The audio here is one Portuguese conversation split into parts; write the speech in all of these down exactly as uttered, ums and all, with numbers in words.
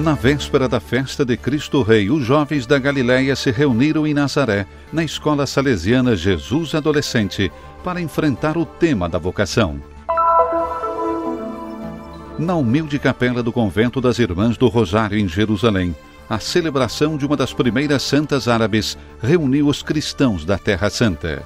Na véspera da festa de Cristo Rei, os jovens da Galileia se reuniram em Nazaré, na escola salesiana Jesus Adolescente, para enfrentar o tema da vocação. Na humilde capela do convento das Irmãs do Rosário, em Jerusalém, a celebração de uma das primeiras santas árabes reuniu os cristãos da Terra Santa.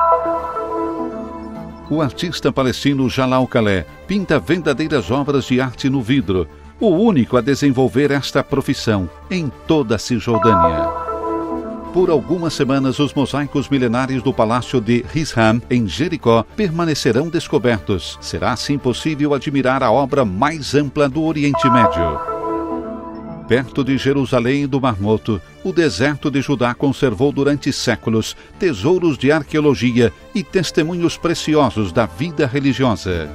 O artista palestino Jalal Khalé pinta verdadeiras obras de arte no vidro, o único a desenvolver esta profissão em toda a Cisjordânia. Por algumas semanas, os mosaicos milenares do Palácio de Hisham, em Jericó, permanecerão descobertos. Será assim possível admirar a obra mais ampla do Oriente Médio. Perto de Jerusalém e do Mar Morto, o deserto de Judá conservou durante séculos tesouros de arqueologia e testemunhos preciosos da vida religiosa.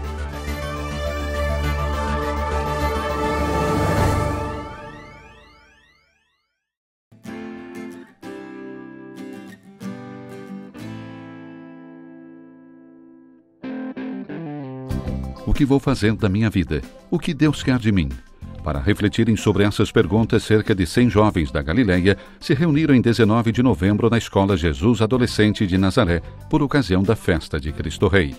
O que vou fazer da minha vida? O que Deus quer de mim? Para refletirem sobre essas perguntas, cerca de cem jovens da Galileia se reuniram em dezenove de novembro na Escola Jesus Adolescente de Nazaré, por ocasião da festa de Cristo Rei.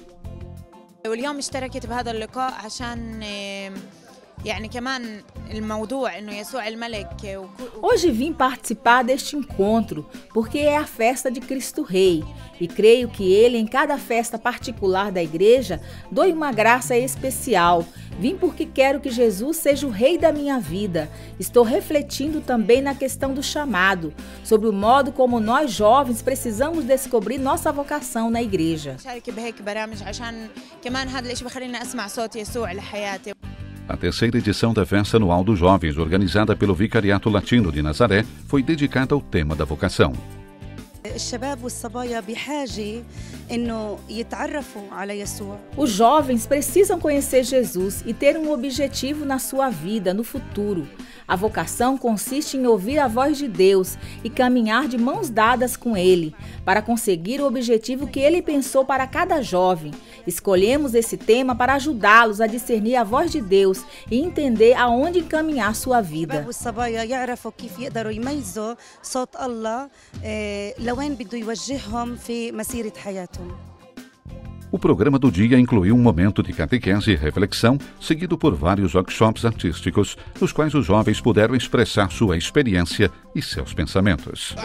Hoje vim participar deste encontro porque é a festa de Cristo Rei e creio que ele, em cada festa particular da igreja, doe uma graça especial. Vim porque quero que Jesus seja o Rei da minha vida. Estou refletindo também na questão do chamado, sobre o modo como nós jovens precisamos descobrir nossa vocação na igreja. A terceira edição da Festa Anual dos Jovens, organizada pelo Vicariato Latino de Nazaré, foi dedicada ao tema da vocação. Os jovens precisam conhecer Jesus e ter um objetivo na sua vida, no futuro. A vocação consiste em ouvir a voz de Deus e caminhar de mãos dadas com Ele, para conseguir o objetivo que Ele pensou para cada jovem. Escolhemos esse tema para ajudá-los a discernir a voz de Deus e entender aonde encaminhar sua vida. O programa do dia incluiu um momento de catequese e reflexão, seguido por vários workshops artísticos, nos quais os jovens puderam expressar sua experiência e seus pensamentos.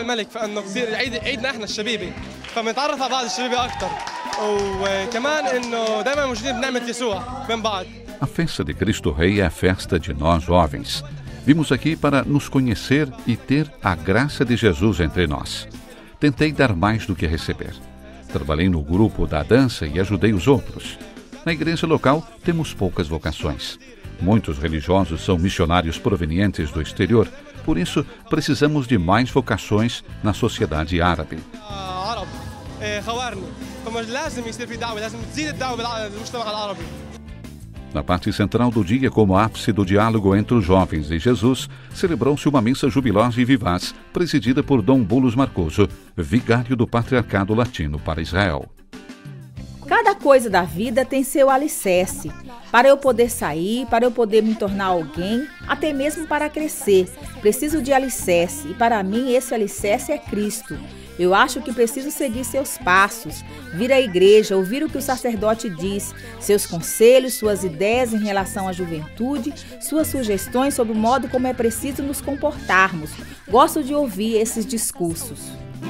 A festa de Cristo Rei é a festa de nós jovens. Vimos aqui para nos conhecer e ter a graça de Jesus entre nós. Tentei dar mais do que receber. Trabalhei no grupo da dança e ajudei os outros. Na igreja local, temos poucas vocações. Muitos religiosos são missionários provenientes do exterior, por isso precisamos de mais vocações na sociedade árabe. Na parte central do dia, como ápice do diálogo entre os jovens e Jesus, celebrou-se uma missa jubilosa e vivaz, presidida por Dom Bulos Marcoso, vigário do Patriarcado Latino para Israel. Cada coisa da vida tem seu alicerce. Para eu poder sair, para eu poder me tornar alguém, até mesmo para crescer, preciso de alicerce, e para mim esse alicerce é Cristo. Eu acho que preciso seguir seus passos, vir à igreja, ouvir o que o sacerdote diz, seus conselhos, suas ideias em relação à juventude, suas sugestões sobre o modo como é preciso nos comportarmos. Gosto de ouvir esses discursos.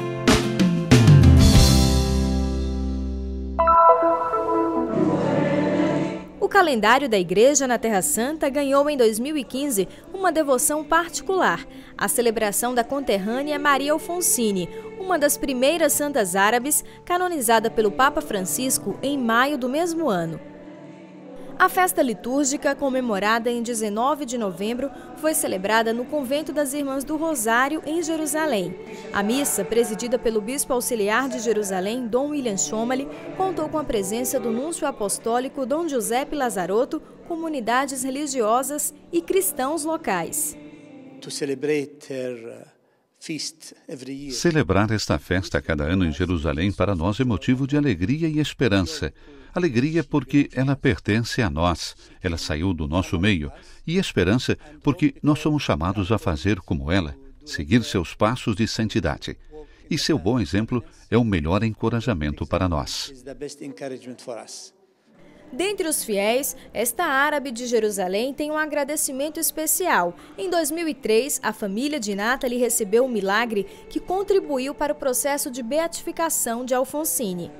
O calendário da Igreja na Terra Santa ganhou em dois mil e quinze uma devoção particular, a celebração da conterrânea Maria Alfonsine, uma das primeiras santas árabes canonizada pelo Papa Francisco em maio do mesmo ano. A festa litúrgica, comemorada em dezenove de novembro, foi celebrada no Convento das Irmãs do Rosário, em Jerusalém. A missa, presidida pelo bispo auxiliar de Jerusalém, Dom William Schomali, contou com a presença do núncio apostólico Dom Giuseppe Lazarotto, comunidades religiosas e cristãos locais. To celebrate her Celebrar esta festa a cada ano em Jerusalém para nós é motivo de alegria e esperança. Alegria porque ela pertence a nós, ela saiu do nosso meio, e esperança porque nós somos chamados a fazer como ela, seguir seus passos de santidade. E seu bom exemplo é o melhor encorajamento para nós. Dentre os fiéis, esta árabe de Jerusalém tem um agradecimento especial. Em dois mil e três, a família de Nathalie recebeu um milagre que contribuiu para o processo de beatificação de Alfonsine.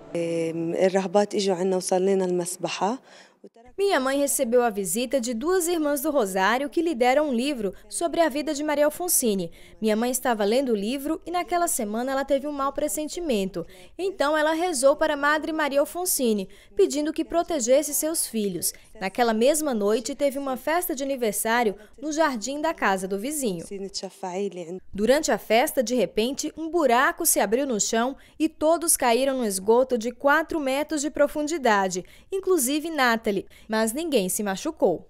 Minha mãe recebeu a visita de duas irmãs do Rosário que lhe deram um livro sobre a vida de Maria Alfonsine. Minha mãe estava lendo o livro e naquela semana ela teve um mau pressentimento. Então ela rezou para a Madre Maria Alfonsine, pedindo que protegesse seus filhos. Naquela mesma noite teve uma festa de aniversário no jardim da casa do vizinho. Durante a festa, de repente, um buraco se abriu no chão e todos caíram no esgoto de quatro metros de profundidade, inclusive Nathalie. Mas ninguém se machucou.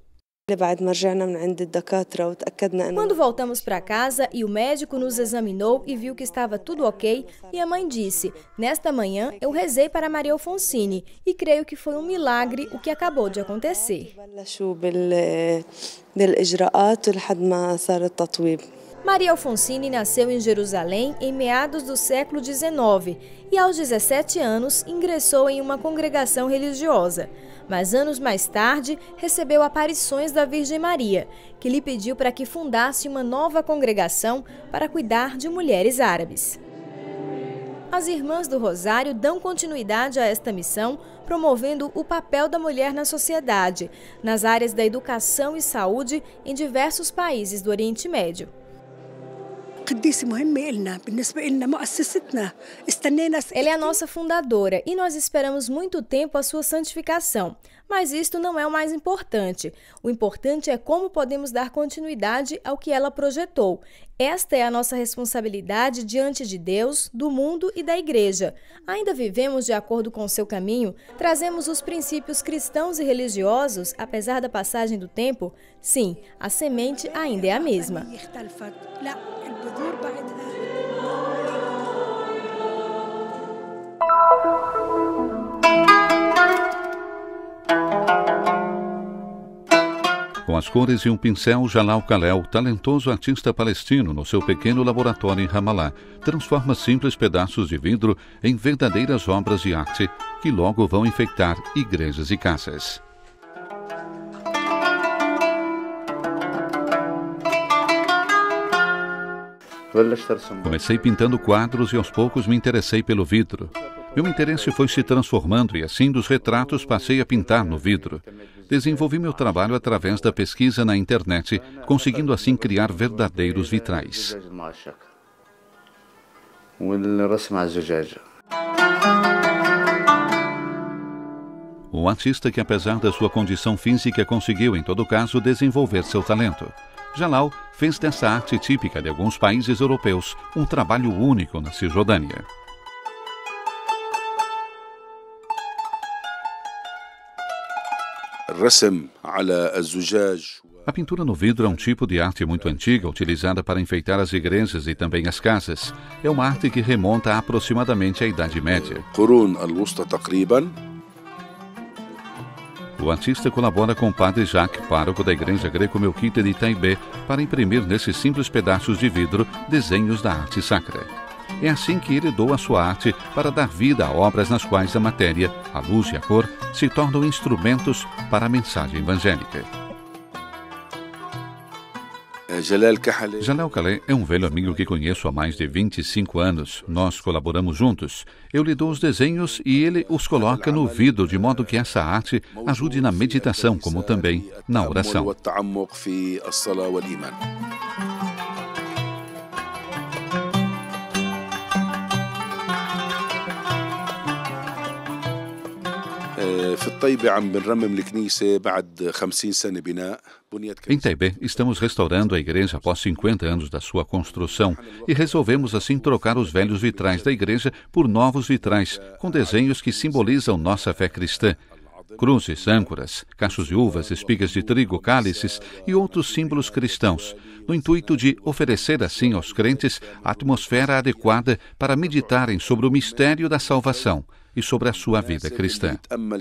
Quando voltamos para casa e o médico nos examinou e viu que estava tudo ok, minha mãe disse: nesta manhã eu rezei para Maria Alfonsine e creio que foi um milagre o que acabou de acontecer. Maria Alfonsine nasceu em Jerusalém em meados do século dezenove e aos dezessete anos ingressou em uma congregação religiosa. Mas anos mais tarde recebeu aparições da Virgem Maria, que lhe pediu para que fundasse uma nova congregação para cuidar de mulheres árabes. As Irmãs do Rosário dão continuidade a esta missão, promovendo o papel da mulher na sociedade, nas áreas da educação e saúde em diversos países do Oriente Médio. Ela é a nossa fundadora e nós esperamos muito tempo a sua santificação. Mas isto não é o mais importante. O importante é como podemos dar continuidade ao que ela projetou. Esta é a nossa responsabilidade diante de Deus, do mundo e da Igreja. Ainda vivemos de acordo com o seu caminho? Trazemos os princípios cristãos e religiosos, apesar da passagem do tempo? Sim, a semente ainda é a mesma. Com as cores e um pincel, Jalal Kalel, talentoso artista palestino, no seu pequeno laboratório em Ramallah, transforma simples pedaços de vidro em verdadeiras obras de arte que logo vão enfeitar igrejas e casas. Comecei pintando quadros e aos poucos me interessei pelo vidro. Meu interesse foi se transformando e assim dos retratos passei a pintar no vidro. Desenvolvi meu trabalho através da pesquisa na internet, conseguindo assim criar verdadeiros vitrais. Um artista que, apesar da sua condição física, conseguiu, em todo caso, desenvolver seu talento. Jalal fez dessa arte típica de alguns países europeus um trabalho único na Cisjordânia. A pintura no vidro é um tipo de arte muito antiga, utilizada para enfeitar as igrejas e também as casas. É uma arte que remonta aproximadamente à Idade Média. O artista colabora com o padre Jacques, pároco da Igreja Greco-Melquita de Taibé, para imprimir nesses simples pedaços de vidro desenhos da arte sacra. É assim que ele doa sua arte para dar vida a obras nas quais a matéria, a luz e a cor se tornam instrumentos para a mensagem evangélica. Jalal Kalel é um velho amigo que conheço há mais de vinte e cinco anos. Nós colaboramos juntos. Eu lhe dou os desenhos e ele os coloca no vidro, de modo que essa arte ajude na meditação, como também na oração. Em Taibé, estamos restaurando a igreja após cinquenta anos da sua construção e resolvemos assim trocar os velhos vitrais da igreja por novos vitrais, com desenhos que simbolizam nossa fé cristã. cruzes, âncoras, cachos de uvas, espigas de trigo, cálices e outros símbolos cristãos, no intuito de oferecer assim aos crentes a atmosfera adequada para meditarem sobre o mistério da salvação e sobre a sua vida cristã.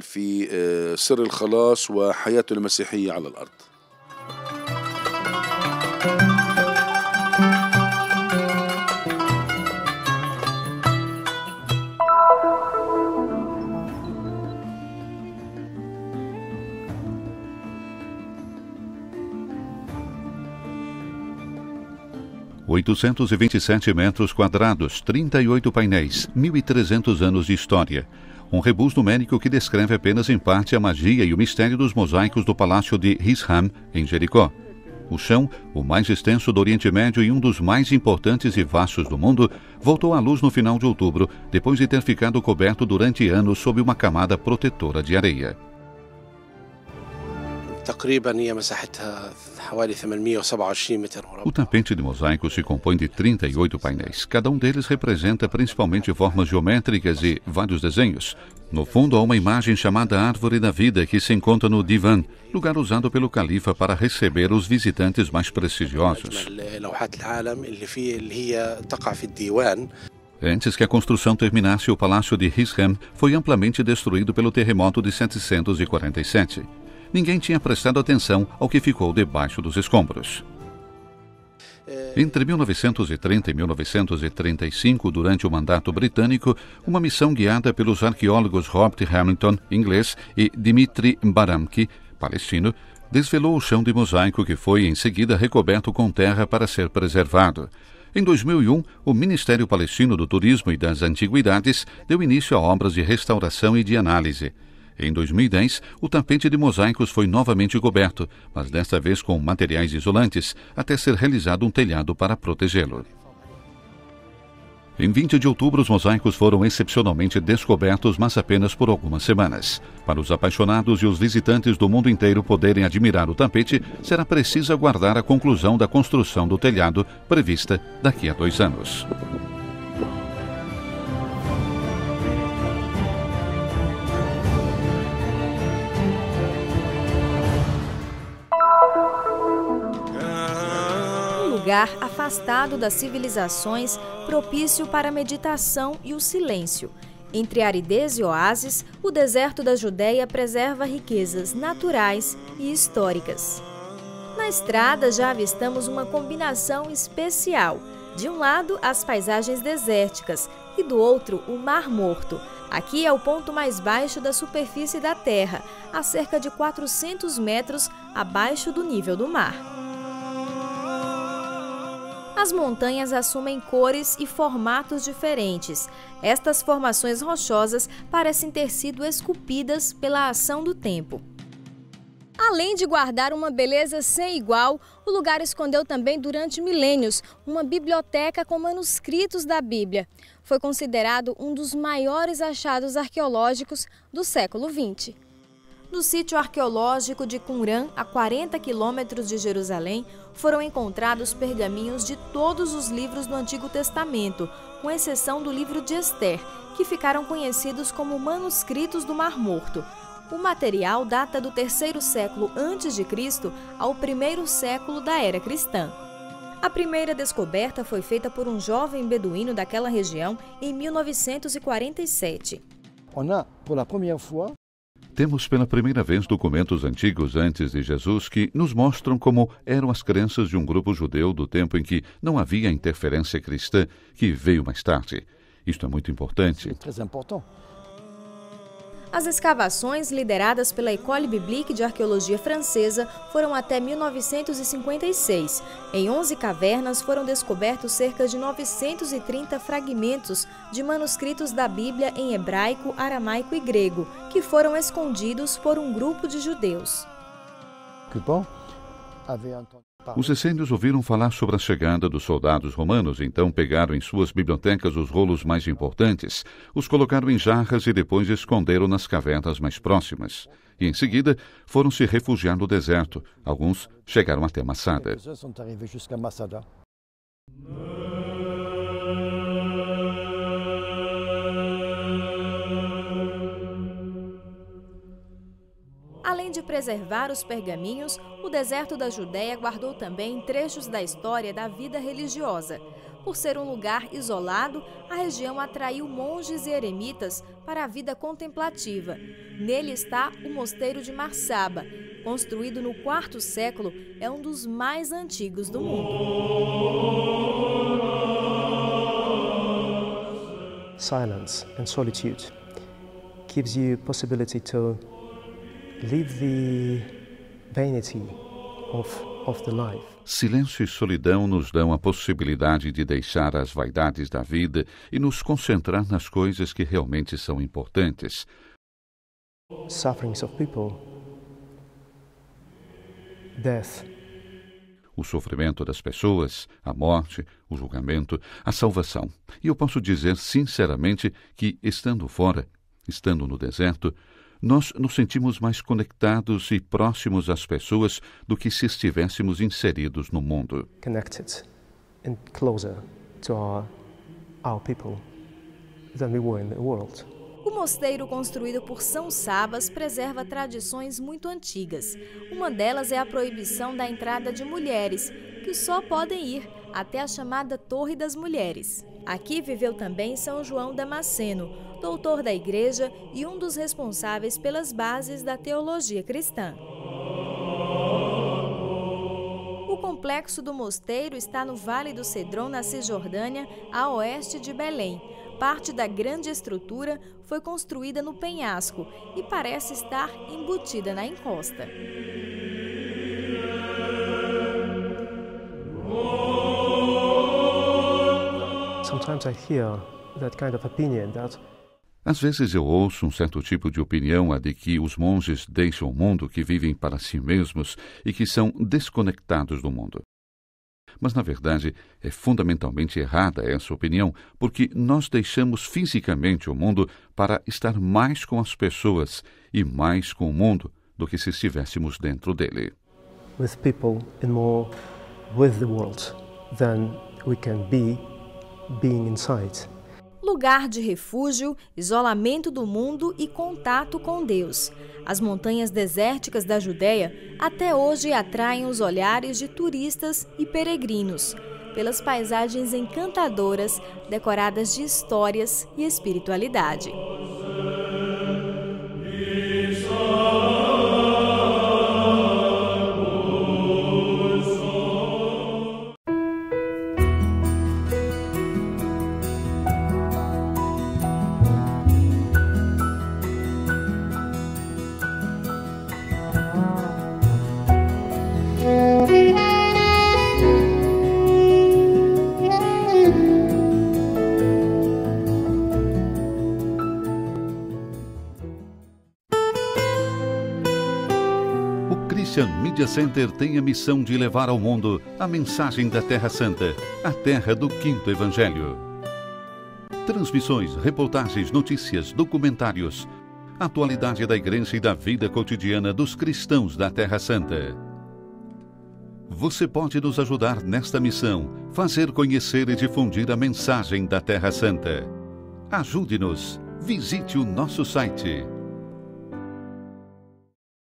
oitocentos e vinte e sete metros quadrados, trinta e oito painéis, mil e trezentos anos de história. Um rebus numérico que descreve apenas em parte a magia e o mistério dos mosaicos do Palácio de Hisham, em Jericó. O chão, o mais extenso do Oriente Médio e um dos mais importantes e vastos do mundo, voltou à luz no final de outubro, depois de ter ficado coberto durante anos sob uma camada protetora de areia. O tapete de mosaico se compõe de trinta e oito painéis. Cada um deles representa principalmente formas geométricas e vários desenhos. No fundo, há uma imagem chamada Árvore da Vida que se encontra no Divan, lugar usado pelo califa para receber os visitantes mais prestigiosos. Antes que a construção terminasse, o Palácio de Hisham foi amplamente destruído pelo terremoto de setecentos e quarenta e sete. Ninguém tinha prestado atenção ao que ficou debaixo dos escombros. Entre mil novecentos e trinta e mil novecentos e trinta e cinco, durante o mandato britânico, uma missão guiada pelos arqueólogos Robert Hamilton, inglês, e Dimitri Baramki, palestino, desvelou o chão de mosaico que foi em seguida recoberto com terra para ser preservado. Em dois mil e um, o Ministério Palestino do Turismo e das Antiguidades deu início a obras de restauração e de análise. Em dois mil e dez, o tapete de mosaicos foi novamente coberto, mas desta vez com materiais isolantes, até ser realizado um telhado para protegê-lo. Em vinte de outubro, os mosaicos foram excepcionalmente descobertos, mas apenas por algumas semanas. Para os apaixonados e os visitantes do mundo inteiro poderem admirar o tapete, será preciso aguardar a conclusão da construção do telhado, prevista daqui a dois anos. Lugar afastado das civilizações, propício para a meditação e o silêncio. Entre aridez e oásis, o deserto da Judéia preserva riquezas naturais e históricas. Na estrada já avistamos uma combinação especial. De um lado, as paisagens desérticas e do outro, o Mar Morto. Aqui é o ponto mais baixo da superfície da Terra, a cerca de quatrocentos metros abaixo do nível do mar. As montanhas assumem cores e formatos diferentes. Estas formações rochosas parecem ter sido esculpidas pela ação do tempo. Além de guardar uma beleza sem igual, o lugar escondeu também durante milênios uma biblioteca com manuscritos da Bíblia. Foi considerado um dos maiores achados arqueológicos do século vinte. No sítio arqueológico de Qumran, a quarenta quilômetros de Jerusalém, foram encontrados pergaminhos de todos os livros do Antigo Testamento, com exceção do livro de Ester, que ficaram conhecidos como manuscritos do Mar Morto. O material data do terceiro século antes de Cristo ao primeiro século da era cristã. A primeira descoberta foi feita por um jovem beduíno daquela região em mil novecentos e quarenta e sete. Temos pela primeira vez documentos antigos antes de Jesus que nos mostram como eram as crenças de um grupo judeu do tempo em que não havia interferência cristã, que veio mais tarde. Isto é muito importante. As escavações, lideradas pela École Biblique de Arqueologia Francesa, foram até mil novecentos e cinquenta e seis. Em onze cavernas foram descobertos cerca de novecentos e trinta fragmentos de manuscritos da Bíblia em hebraico, aramaico e grego, que foram escondidos por um grupo de judeus. Os essênios ouviram falar sobre a chegada dos soldados romanos, então pegaram em suas bibliotecas os rolos mais importantes, os colocaram em jarras e depois esconderam nas cavernas mais próximas. E em seguida foram se refugiar no deserto. Alguns chegaram até Massada. Além de preservar os pergaminhos, o deserto da Judéia guardou também trechos da história da vida religiosa. Por ser um lugar isolado, a região atraiu monges e eremitas para a vida contemplativa. Nele está o Mosteiro de Marsaba. Construído no quarto século, é um dos mais antigos do mundo. Silence and solitude gives you possibility to leave the vanity of, of the life. Silêncio e solidão nos dão a possibilidade de deixar as vaidades da vida e nos concentrar nas coisas que realmente são importantes. Sufferings of people, death. O sofrimento das pessoas, a morte, o julgamento, a salvação. E eu posso dizer sinceramente que, estando fora, estando no deserto, nós nos sentimos mais conectados e próximos às pessoas do que se estivéssemos inseridos no mundo. Connected and closer to our, our people than we were in the world. O mosteiro construído por São Sabas preserva tradições muito antigas. Uma delas é a proibição da entrada de mulheres, que só podem ir até a chamada Torre das Mulheres. Aqui viveu também São João Damasceno, doutor da Igreja e um dos responsáveis pelas bases da teologia cristã. O complexo do mosteiro está no Vale do Cedron, na Cisjordânia, a oeste de Belém. Parte da grande estrutura foi construída no penhasco e parece estar embutida na encosta. Sometimes I hear that kind of opinion that Às vezes eu ouço um certo tipo de opinião, a de que os monges deixam o mundo, que vivem para si mesmos e que são desconectados do mundo. Mas, na verdade, é fundamentalmente errada essa opinião, porque nós deixamos fisicamente o mundo para estar mais com as pessoas e mais com o mundo do que se estivéssemos dentro dele. with people and more with the world than we can be being inside. Lugar de refúgio, isolamento do mundo e contato com Deus. As montanhas desérticas da Judéia até hoje atraem os olhares de turistas e peregrinos, pelas paisagens encantadoras, decoradas de histórias e espiritualidade. Christian Media Center tem a missão de levar ao mundo a mensagem da Terra Santa, a terra do Quinto Evangelho. Transmissões, reportagens, notícias, documentários, atualidade da Igreja e da vida cotidiana dos cristãos da Terra Santa. Você pode nos ajudar nesta missão, fazer conhecer e difundir a mensagem da Terra Santa. Ajude-nos. Visite o nosso site